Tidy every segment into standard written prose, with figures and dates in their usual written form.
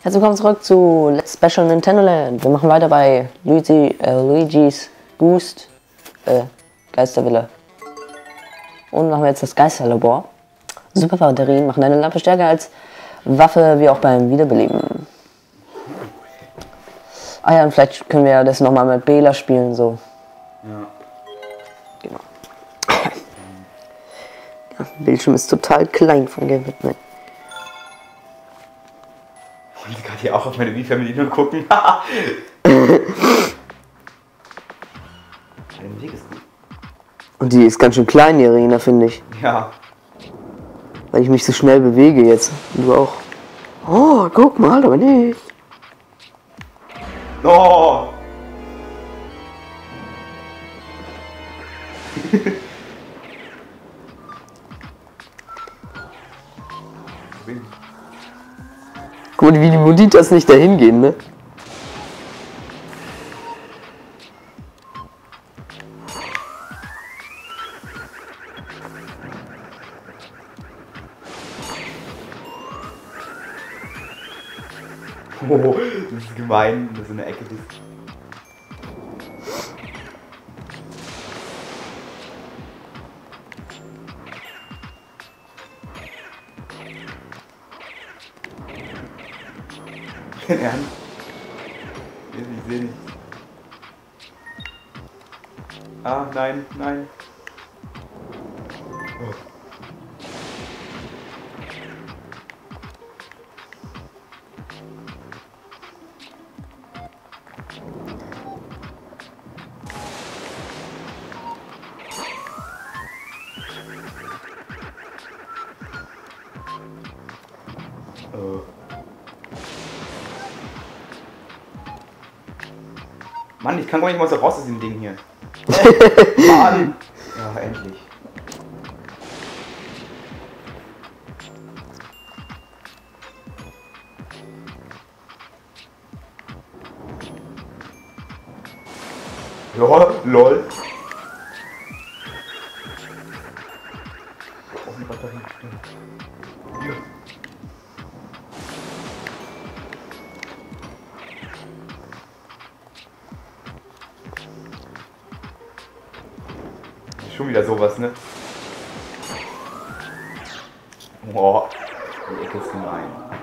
Herzlich willkommen zurück zu Let's Special Nintendo Land. Wir machen weiter bei Luigi's Boost Geisterwille. Und machen wir jetzt das Geisterlabor. Super Batterien machen eine Lampe stärker als Waffe, wie auch beim Wiederbeleben. Ah ja, und vielleicht können wir das nochmal mit Bela spielen, so. Ja. Genau. Ja, Bildschirm ist total klein von Game Batman. Ich wollte gerade hier auch auf meine Wii-Family nur gucken. Der Musik ist gut. Und die ist ganz schön klein, die Arena, finde ich. Ja. Weil ich mich so schnell bewege jetzt. Und du auch. Oh, guck mal, aber nicht. Oh! Guck mal, wie die Moditas nicht dahin gehen, ne? Oh, das ist gemein, dass so eine Ecke ist. Ernst? Ich sehe nicht. Ah, nein, nein. Oh. Mann, ich kann gar nicht mal so raus aus dem Ding hier. Mann! Ja, endlich. Ja, lol. Auf die Batterie. Ja. Schon wieder sowas, ne? Boah, die Ecke ist gemein.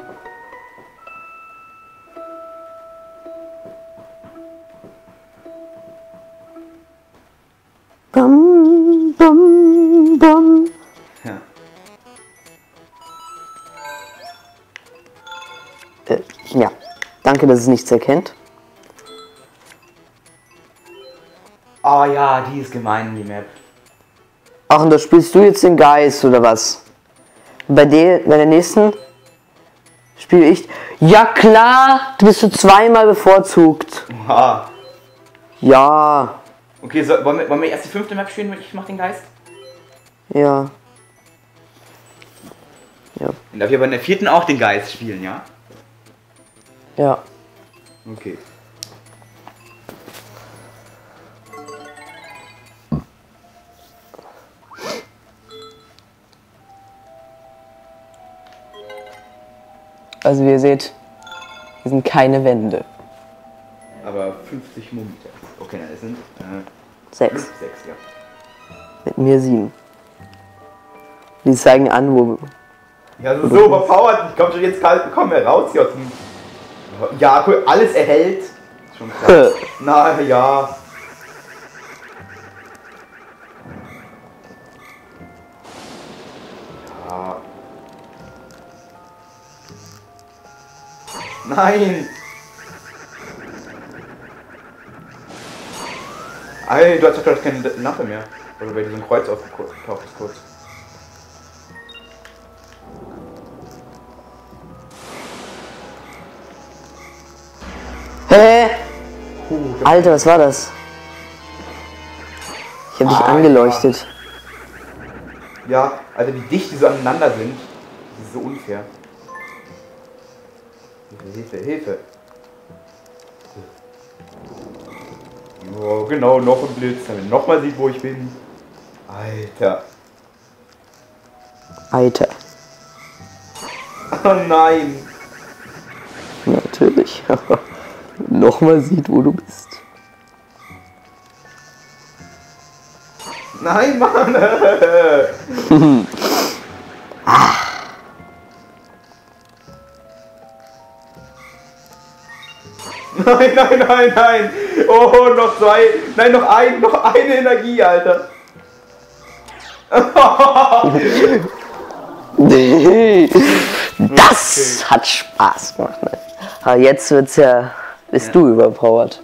Bum, bum, bum. Ja. Ja, danke, dass es nichts erkennt. Ah ja, die ist gemein, die Map. Ach, und da spielst du jetzt den Geist, oder was? Bei der nächsten spiele ich... Ja klar, du bist so zweimal bevorzugt. Oha. Ja, Okay, so, wollen wir erst die 5. Map spielen? Ich mach den Geist. ja. Ja, Und darf ich aber in der 4. auch den Geist spielen, ja? ja. Okay. Also wie ihr seht, hier sind keine Wände. Aber 50 Mumien. Okay, nein, es sind 6. 6, ja. Mit mir 7. Die zeigen an, wo... Ja, das ist so überpowered. Ich komm schon jetzt kalt, komm raus hier aus dem... Ja, cool, alles erhält. Schon klar. Na ja. Ja. Nein! Alter, du hast doch keine Lampe mehr. Oder bei diesem Kreuz aufgetaucht ist kurz. Hä? Alter, was war das? Ich hab dich angeleuchtet. Ja, also wie dicht die so aneinander sind. Das ist so unfair. Hilfe, Hilfe, Hilfe. Oh, genau, noch ein Blitz, damit man nochmal sieht, wo ich bin. Alter. Alter. Oh nein. Ja. dich nochmal sieht, wo du bist. Nein, Mann! Nein, nein, nein, nein! Oh, noch zwei! Nein, noch eine Energie, Alter! Nee, das hat Spaß gemacht. Ne? Aber jetzt wird's ja. Bist du überpowered.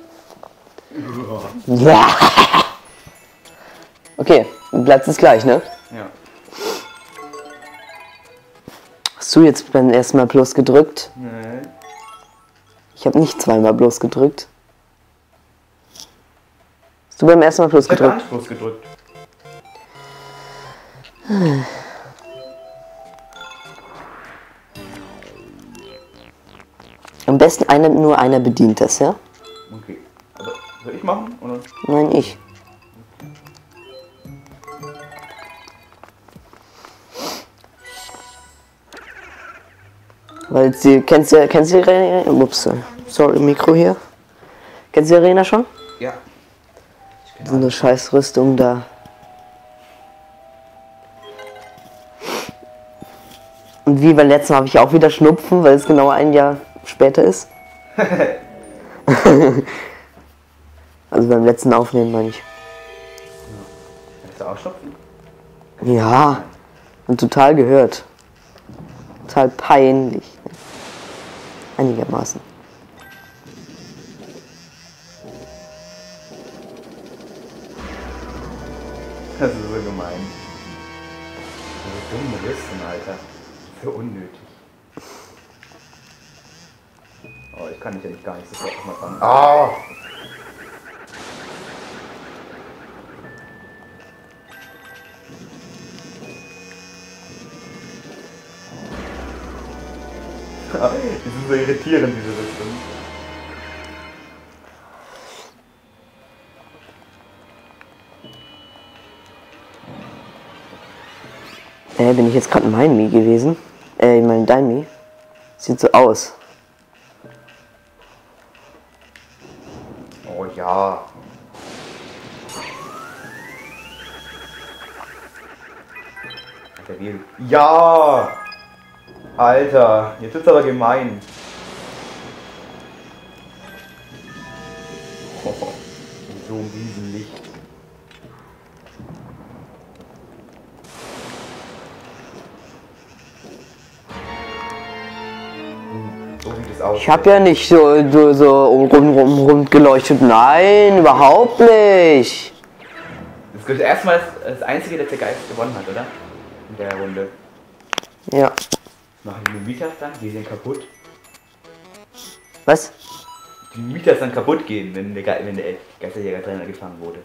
Ja. Okay, Platz ist gleich, ne? Ja. Hast du jetzt beim ersten Mal Plus gedrückt? Nee. Ich habe nicht zweimal Plus gedrückt. Hast du beim ersten Mal Plus Ich hab gedrückt? gar nicht Plus gedrückt. Am besten nur einer bedient das, ja? Okay. Aber soll ich machen? Oder? Nein, ich. Weil kennst du die Arena? Ups, sorry, Mikro hier. Kennst du die Arena schon? Ja. So eine scheiß Rüstung da. Und wie beim letzten Mal habe ich auch wieder Schnupfen, weil es genau ein Jahr später ist. Also beim letzten Aufnehmen meine ich. Hast du auch Schnupfen? Ja, und total gehört. Total peinlich. Einigermaßen. Das ist so gemein. So dumme Rüsten, Alter. So unnötig. Oh, ich kann dich ja nicht gar nicht sofort nochmal fangen. Ah! Die sind so irritierend, diese Rüstung. Bin ich jetzt gerade mein Mi gewesen? Ich meine dein Mi? Sieht so aus. Oh ja. Alter, wie... Ja! Alter, jetzt ist aber gemein. Oh, so ein Riesenlicht. So sieht es aus. Ich habe ja nicht so rund geleuchtet. Nein, überhaupt nicht. Das ist erstmal das Einzige, dass der Geist gewonnen hat, oder? In der Runde. Ja. Machen die Mieters dann? Die sind kaputt. Was? Die Mieters dann kaputt gehen, wenn der Geisterjäger-Trainer gefangen wurde.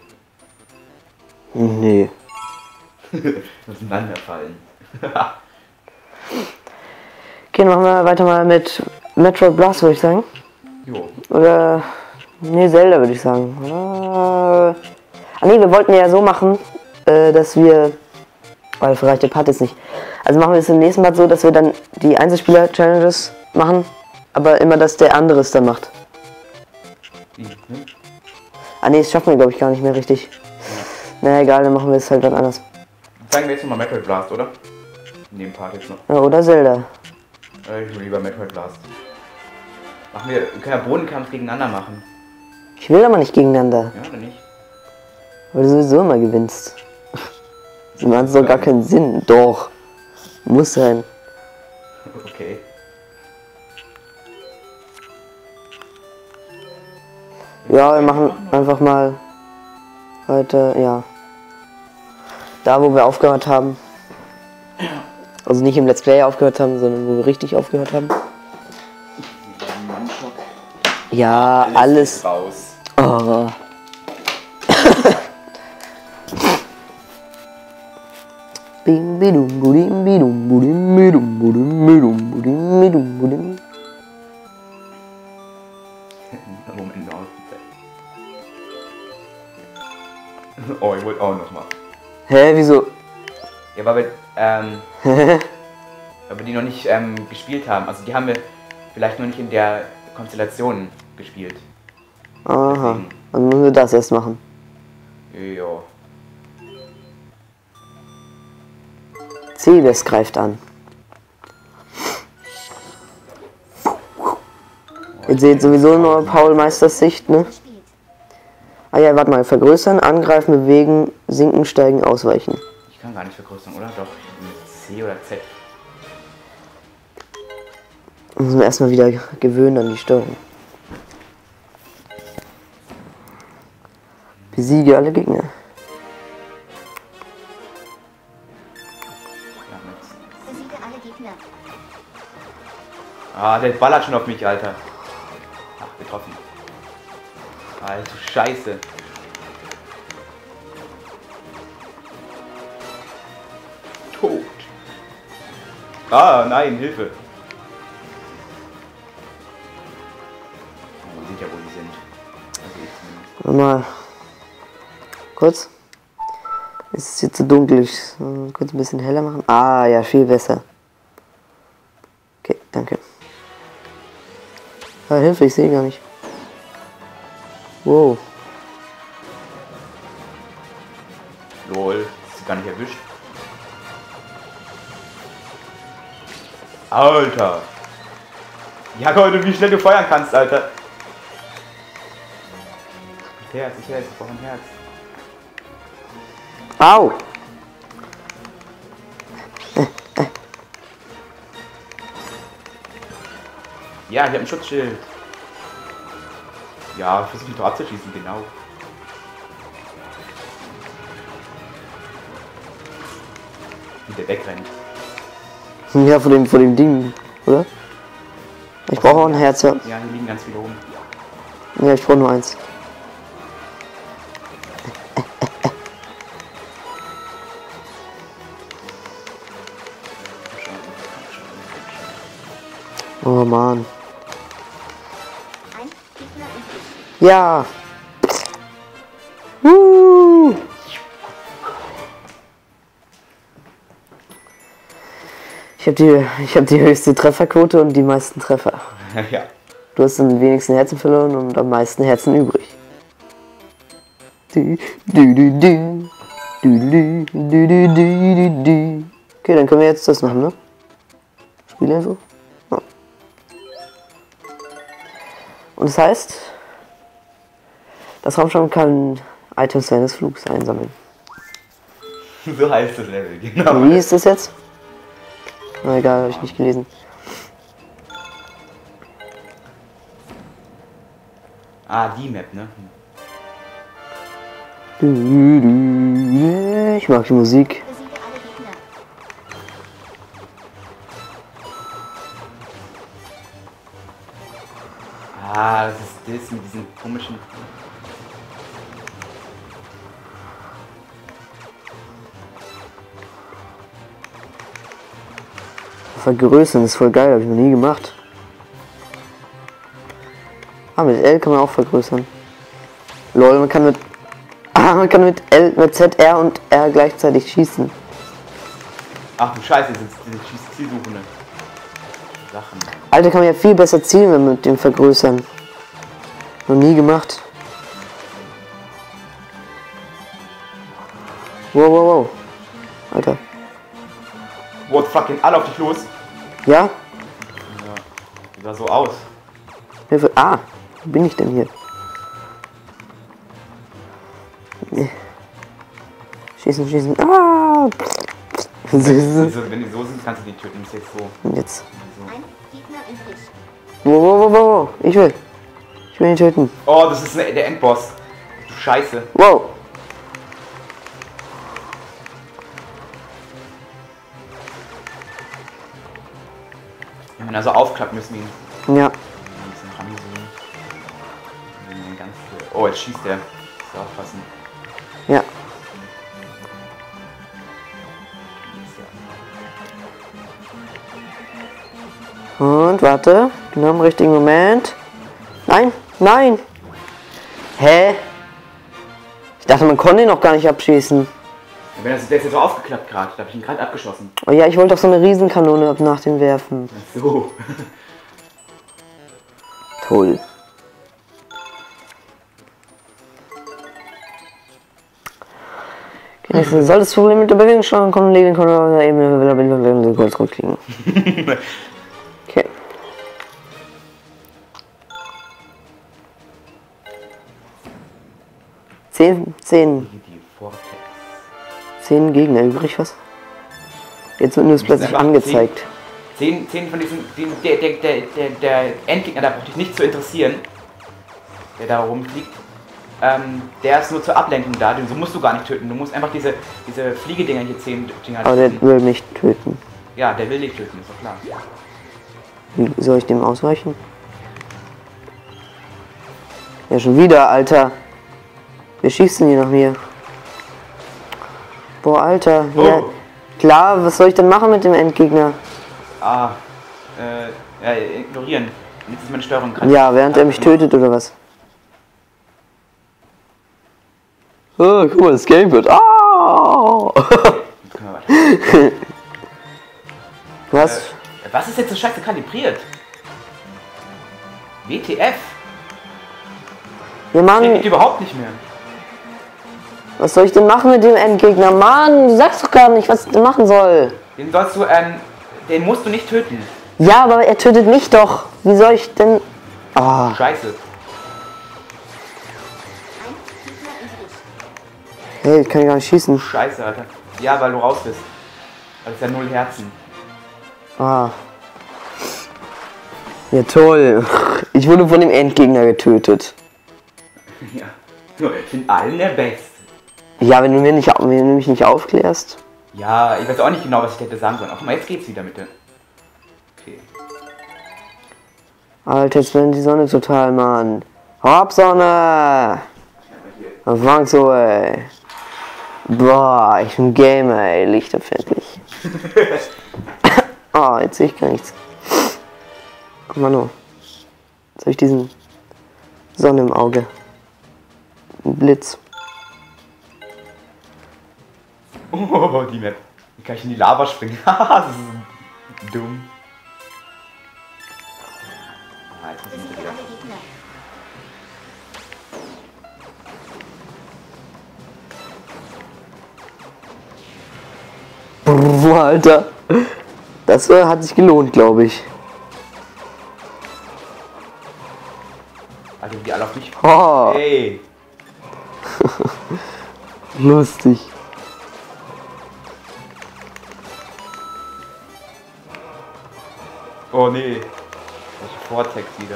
Nee. Auseinanderfallen. Okay, dann machen wir weiter mal mit Metroid Blast, würde ich sagen. Jo. Oder. Nee, Zelda, würde ich sagen. Nee, wir wollten ja so machen, dass wir. Oh, dafür reicht der Part jetzt nicht. Also machen wir es im nächsten Mal so, dass wir dann die Einzelspieler-Challenges machen, aber immer, dass der andere es dann macht. Hm? Ah nee, das schaffen wir glaube ich gar nicht mehr richtig. Na egal, dann machen wir es halt dann anders. Zeigen wir jetzt nochmal Metroid Blast, oder? In dem Part jetzt noch. Ja, oder Zelda. Ich will lieber Metroid Blast. Wir können ja Bodenkampf gegeneinander machen. Ich will aber nicht gegeneinander, Ja, oder nicht? weil du sowieso immer gewinnst. Das macht doch gar keinen Sinn. Doch. Muss sein. Okay. Ja, wir machen einfach mal weiter, ja. Da, wo wir aufgehört haben. Also nicht im Let's Play aufgehört haben, sondern wo wir richtig aufgehört haben. Ja, alles. Raus. Oh. Bim bidum budim bidum budim bidum budim bidum budim bidum budim. Moment noch. Oh, ich wollte auch noch mal. Hä, wieso? Ja, weil wir die noch nicht gespielt haben. Also die haben wir vielleicht noch nicht in der Konstellationen gespielt. Aha. Deswegen. Dann müssen wir das erst machen. Ja. Cebes greift an. Ihr seht sowieso nur Paul Meisters Sicht, ne? Ah ja, warte mal. Vergrößern, angreifen, bewegen, sinken, steigen, ausweichen. Ich kann gar nicht vergrößern, oder? Doch, mit C oder Z. Müssen wir erstmal wieder gewöhnen an die Steuerung. Besiege alle Gegner. Ja, mit. Besiege alle Gegner. Ah, der ballert schon auf mich, Alter. Ach, getroffen. Alter, Scheiße. Tot. Ah, nein, Hilfe. Man sieht ja, wo die sind. Also ich zumindest. Warte mal. Kurz. Es ist jetzt zu dunkel. Ich kurz ein bisschen heller machen. Ah ja, viel besser. Okay, danke. Ah, Hilfe, ich sehe gar nicht. Wow. Lol, ist gar nicht erwischt. Alter. Ja, Leute, wie schnell du feuern kannst, Alter. Herz, ich brauche ein Herz. Au! Ja, ich habe ein Schutzschild. Ja, versuche mich doch abzuschießen, genau. Wie der wegrennt. Ja, vor dem Ding, oder? Ich brauche auch ein Herz, ja. Ja, hier liegen ganz viele oben. Ja, ich brauche nur eins. Oh Mann. Ein Gegner übrig. Ja! Ich hab die höchste Trefferquote und die meisten Treffer. Ja. Du hast am wenigsten Herzen verloren und am meisten Herzen übrig. Du, du, du, du. Du, du, du, du, du, du, du. Okay, dann können wir jetzt das machen, ne? Spielinfo. Ja. Und das heißt, das Raumschiff kann Items seines Flugs einsammeln. So heißt das Level, genau. Wie ist das jetzt? Na egal, habe ich nicht gelesen. Ah, die Map, ne? Ich mag die Musik. Besiege alle Gegner. Ah, das ist das mit diesen komischen... Vergrößern ist voll geil, habe ich noch nie gemacht. Ah, mit L kann man auch vergrößern. Lol, man kann mit L, mit Z, R und R gleichzeitig schießen. Ach du Scheiße, diese Zielsuchende Sachen. Alter, kann man ja viel besser zielen mit dem Vergrößern. Noch nie gemacht. Wow, wow, wow. Alter. What fucking alle auf dich los? Ja? Ja, sieht da so aus. Hilfe. Ah, wo bin ich denn hier? Schießen, schießen. Ah! Also, wenn die so sind, kannst du die töten. Ist jetzt so. Und jetzt. so. Ein Gegner übrig. Wow, wow, wow, wow. Ich will ihn töten. Oh, das ist der Endboss. Du Scheiße. Wow. Wenn man also aufklappt, müssen wir ihn Ja. ein bisschen ranzoomen. Oh, jetzt schießt der. Muss aufpassen. Ja. Und warte. Genau im richtigen Moment. Nein, nein. Hä? Ich dachte, man konnte ihn noch gar nicht abschießen. Der ist jetzt so aufgeklappt gerade. Da habe ich ihn gerade abgeschossen. Oh ja, ich wollte doch so eine Riesenkanone ab nach dem Werfen. So. Toll. Okay, soll das Problem mit der Bewegungssteuerung kommen, legen können wir eben kurz kriegen. Okay. Zehn Die Vortex. 10 Gegner übrig, was? Jetzt wird nur es plötzlich angezeigt. 10 von diesen. Der Endgegner, da braucht dich nicht zu interessieren. Der da rumfliegt. Der ist nur zur Ablenkung da, den so musst du gar nicht töten. Du musst einfach diese Fliegedinger hier 10 Dinger Aber töten. der will mich töten. Ja, der will dich töten, ist doch klar. Wie soll ich dem ausweichen? Ja, schon wieder, Alter. Wer schießt denn hier nach mir? Boah, Alter. Oh. Ja, klar, was soll ich denn machen mit dem Endgegner? Ja, ignorieren. Jetzt ist meine Steuerung gerade. Ja, während er mich tötet oder was? Oh, guck mal, das Game wird. Ah! Jetzt können wir weiter. Was? Was ist jetzt so scheiße kalibriert? WTF? Ja, Das Mann, geht überhaupt nicht mehr. was soll ich denn machen mit dem Endgegner? Mann, du sagst doch gar nicht, was ich denn machen soll. Den sollst du, den musst du nicht töten. Ja, aber er tötet mich doch. Wie soll ich denn... Ah, Scheiße. Ein Gegner übrig. hey, ich kann gar nicht schießen. Scheiße, Alter. Ja, weil du raus bist. Das ist ja 0 Herzen. Ah. Ja, toll. Ich wurde von dem Endgegner getötet. Ja. Ich bin allen der Beste. Ja, wenn du mich nicht aufklärst. Ja, ich weiß auch nicht genau, was ich hätte sagen sollen. Ach mal, jetzt geht's wieder mit der. Okay. Alter, jetzt brennt die Sonne total, Mann. Hau ab, Sonne! Was fangst du, ey? Boah, ich bin Gamer, ey. Lichterfällig. Ah, jetzt sehe ich gar nichts. Guck mal nur. Jetzt habe ich diesen Sonne im Auge. Ein Blitz. Oh, die Map. Wie kann ich in die Lava springen? Das ist dumm. Ah, jetzt muss ich Besiege wieder. alle Gegner. Boah, Alter. Das hat sich gelohnt, glaube ich. Also die alle auf mich. Oh, Hey. lustig. Oh nee. Welche Vortex wieder.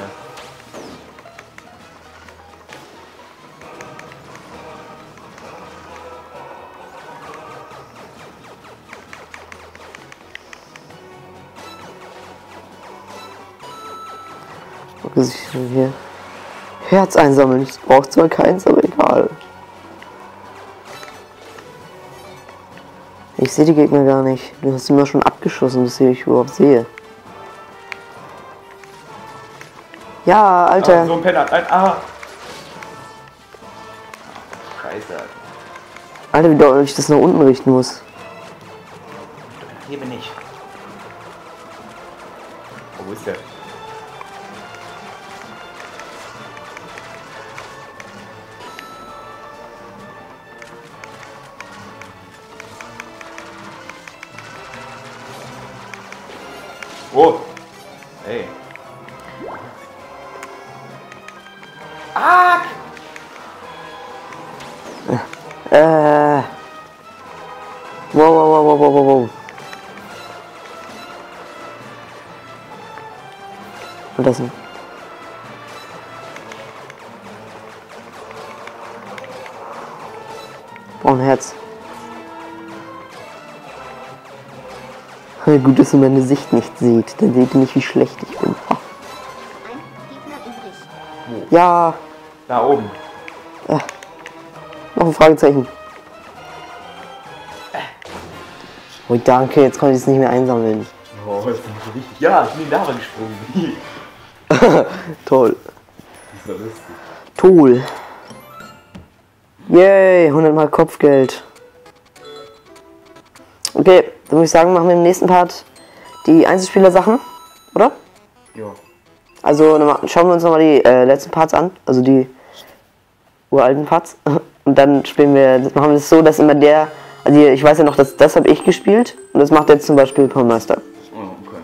Okay, hier. Herz einsammeln. Ich brauche zwar keins, aber egal. Ich sehe die Gegner gar nicht. Du hast immer schon abgeschossen, bis ich überhaupt sehe. Ja, Alter. So ein Penner. Scheiße, Alter. Alter, wie doll ich das nach unten richten muss. Hier bin ich. Oh, wo ist der? Oh! Hey. Ah! Wow, wow, wow, wow, wow, wow. Und das denn? Oh, ein Herz. Gut, dass ihr meine Sicht nicht seht. Dann seht ihr nicht, wie schlecht ich bin. Ha. Ein Gegner übrig. Ja, Da oben. noch ein Fragezeichen. Oh, danke, jetzt konnte ich es nicht mehr einsammeln. Oh, das ist so richtig. Ja, ich bin in die Lava gesprungen. Toll. Das ist so lustig. Toll. Yay, 100 Mal Kopfgeld. Okay, dann würde ich sagen, machen wir im nächsten Part die Einzelspieler-Sachen, oder? Jo. Also schauen wir uns nochmal die letzten Parts an, also die uralten Parts. Und dann machen wir es so, dass immer also ich weiß ja noch, das habe ich gespielt und das macht jetzt zum Beispiel Paulmeister. Oh, okay.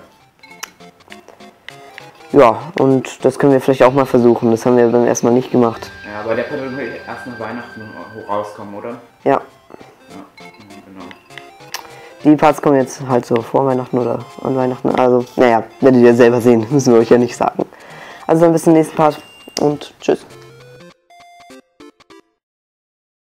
Ja, und das können wir vielleicht auch mal versuchen, das haben wir beim ersten Mal nicht gemacht. Ja, aber der könnte erst nach Weihnachten rauskommen, oder? Ja. Ja, genau. Die Parts kommen jetzt halt so vor Weihnachten oder an Weihnachten. Also, naja, werdet ihr selber sehen, müssen wir euch ja nicht sagen. Also dann bis zum nächsten Part und tschüss.